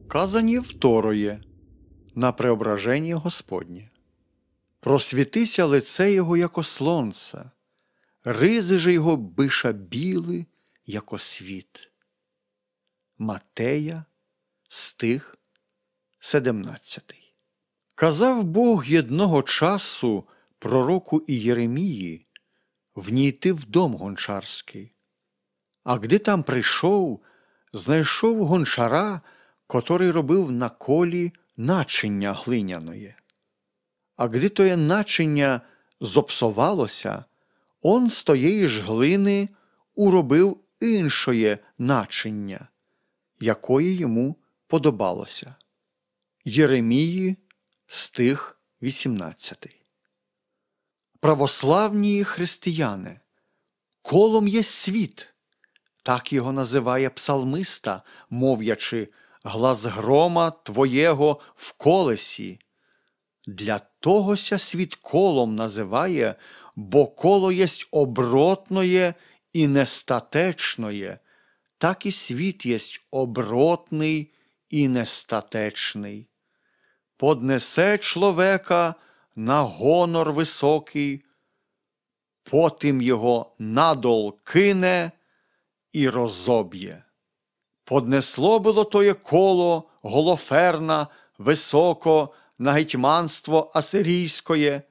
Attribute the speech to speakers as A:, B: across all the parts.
A: Казані второе на преображення Господнє. Просвітися лице Його, яко слонце, ризи же Його биша біли, яко світ. Матея, стих 17. Казав Бог єдного часу пророку Ієремії внійти в дом гончарський. А гди там прийшов, знайшов гончара, котрий робив на колі начиння глиняноє. А гди тоє начиння зопсовалося, он з тоєї ж глини уробив іншоє начиння, якої йому подобалося. Єремії, стих 18. Православні християни, колом є світ, так його називає псалмиста, мов'ячи «глас грома твоєго в колесі». Для тогося світ колом називає, бо коло єсть обротноє і нестатечноє, так і світ єсть обротний і нестатечний. Поднесе чоловіка на гонор високий, потім його надол кине і розоб'є. Поднесло було тоє коло Голоферна високо на гетьманство асирійськоє,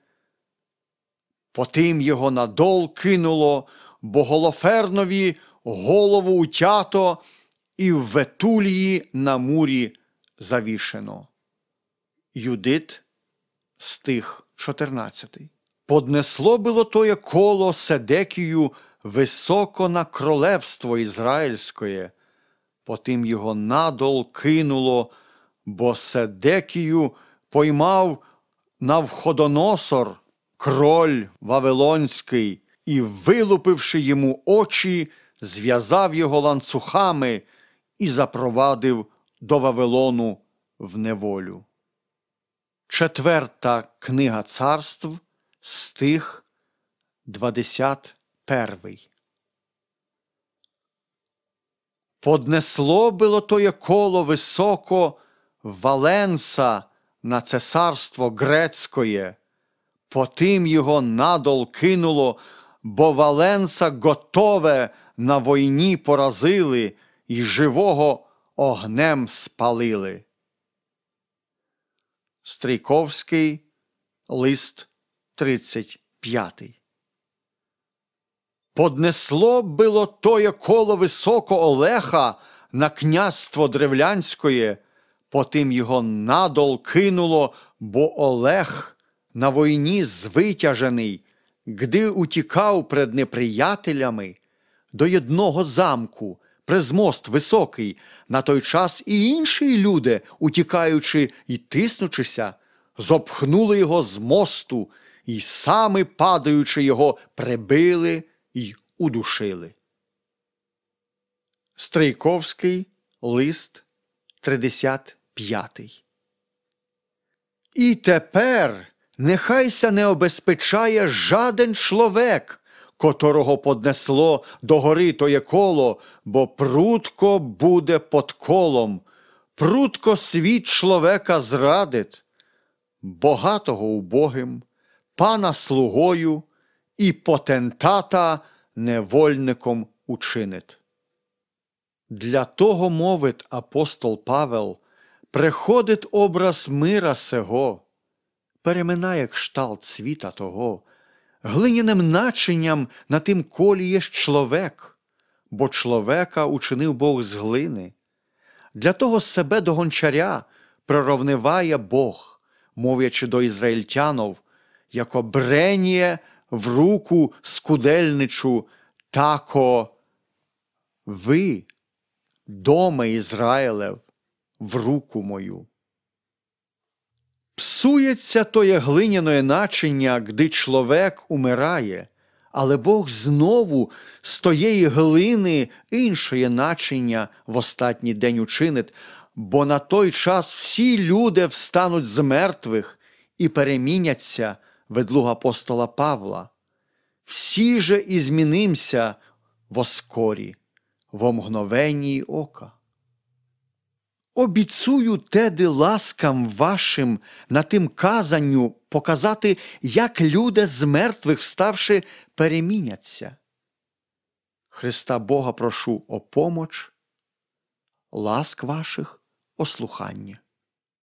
A: потім його надол кинуло, бо Голофернові голову утято і в Ветулії на мурі завішено. Юдит, стих 14. Поднесло було тоє коло Седекію високо на королевство Ізраїльське, потім його надол кинуло, бо Седекію поймав Навходоносор, кроль Вавилонський, і, вилупивши йому очі, зв'язав його ланцюгами і запровадив до Вавилону в неволю. Четверта книга царств, стих 21. Поднесло було тоє коло високо Валенса на цесарство грецькое, потім його надол кинуло, бо Валенса готове на війні поразили і живого огнем спалили. Стрийковський лист 35. Поднесло було тоє коло високо Олеха на князство древлянське, потім його надол кинуло, бо Олег на війні звитяжений, гди утікав пред неприятелями до єдного замку, през мост високий, на той час і інші люди, утікаючи й тиснучися, зопхнули його з мосту і самі падаючи його прибили й удушили. Стрийковський лист 35. І тепер нехайся не обезпечає жаден чоловік, котрого поднесло до гори тоє коло, бо прудко буде под колом, прудко світ чоловіка зрадить, богатого убогим, пана слугою і потентата невольником учинить. Для того, мовить апостол Павел, приходить образ мира сего, переминає кшталт світа того, глиняним начинням на тим колі є чоловік, бо чоловіка учинив Бог з глини. Для того себе до гончаря приравниває Бог, мовлячи до ізраїльтянов, яко бреніє в руку скудельничу, тако ви, доме Ізраїлев, в руку мою. Псується тоє глиняне начиння, гди чоловік умирає, але Бог знову з тоєї глини іншоє начиння в остатній день учинить, бо на той час всі люди встануть з мертвих і переміняться, ведлуг апостола Павла. Всі же і змінимся воскорі, во мгновенні ока. обіцую теди ласкам вашим на тим казанню показати, як люди з мертвих вставши переміняться. Христа Бога прошу о помоч, ласк ваших, о слухання.